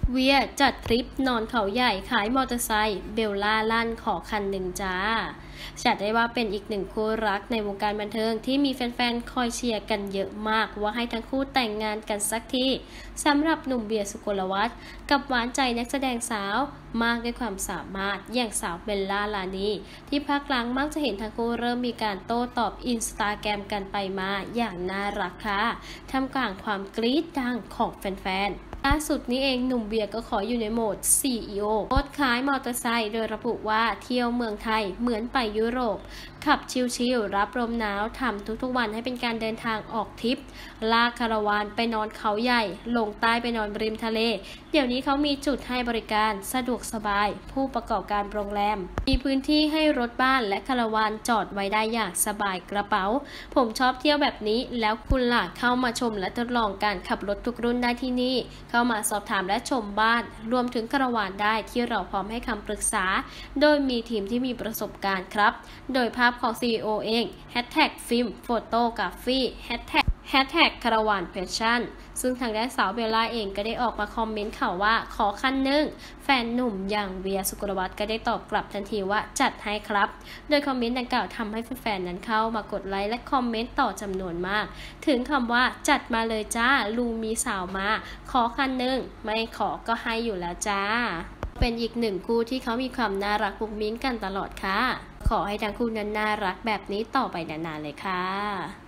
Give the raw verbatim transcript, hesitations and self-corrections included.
เวียจัดทริปนอนเขาใหญ่ขายมอเตอร์ไซค์เบลล่าลั่นขอคันหนึ่งจ้าจัดได้ว่าเป็นอีกหนึ่งคู่รักในวงการบันเทิงที่มีแฟนๆคอยเชียร์กันเยอะมากว่าให้ทั้งคู่แต่งงานกันสักทีสำหรับหนุ่มเบียร์สุกลวัฒน์กับหวานใจนักแสดงสาวมากด้วยความสามารถอย่างสาวเบลล่าลานีที่พักหลังมักจะเห็นทั้งคู่เริ่มมีการโต้ตอบอินสตาแกรมกันไปมาอย่างน่ารักค่ะท่ามกลางความกรี๊ดดังของแฟนๆล่าสุดนี้เองหนุ่มเบียร์ก็ขออยู่ในโหมด ซี อี โอ โพสต์ขายมอเตอร์ไซค์โดยระบุว่าเที่ยวเมืองไทยเหมือนไปยุโรปขับชิลๆรับลมหนาวทำทุกๆวันให้เป็นการเดินทางออกทริปลากคาราวานไปนอนเขาใหญ่ลงใต้ไปนอนริมทะเลเดี๋ยวนี้เขามีจุดให้บริการสะดวกสบายผู้ประกอบการโรงแรมมีพื้นที่ให้รถบ้านและคาราวานจอดไว้ได้อย่างสบายกระเป๋าผมชอบเที่ยวแบบนี้แล้วคุณล่ะเข้ามาชมและทดลองการขับรถทุกรุ่นได้ที่นี่เข้ามาสอบถามและชมบ้านรวมถึงคาราวานได้ที่เราพร้อมให้คำปรึกษาโดยมีทีมที่มีประสบการณ์ครับโดยภาพของ ซี อี โอ เองแฮชแท็กฟิล์มโฟโตกราฟีแฮชแท็กแฮชแท็กคาราวานแฟชั่นซึ่งทางด้านสาวเบลล่าเองก็ได้ออกมาคอมเมนต์ข่าวว่าขอคันหนึ่งแฟนหนุ่มอย่างเวียสุกลวัฒน์ก็ได้ตอบกลับทันทีว่าจัดให้ครับโดยคอมเมนต์ดังกล่าวทำให้แฟนๆนั้นเข้ามากดไลค์และคอมเมนต์ต่อจำนวนมากถึงคำว่าจัดมาเลยจ้าลุงมีสาวมาขอคันหนึ่งไม่ขอก็ให้อยู่แล้วจ้าเป็นอีกหนึ่งคู่ที่เขามีความน่ารักปุกมิ้งกันตลอดค่ะขอให้ทั้งคู่นั้นน่ารักแบบนี้ต่อไปนานๆเลยค่ะ